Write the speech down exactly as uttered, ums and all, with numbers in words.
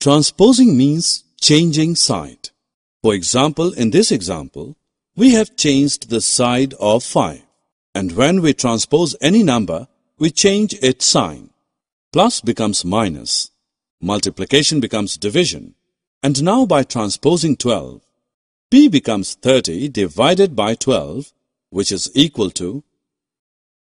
Transposing means changing side. For example, in this example, we have changed the side of five. And when we transpose any number, we change its sign. Plus becomes minus. Multiplication becomes division. And now by transposing twelve, P becomes thirty divided by twelve, which is equal to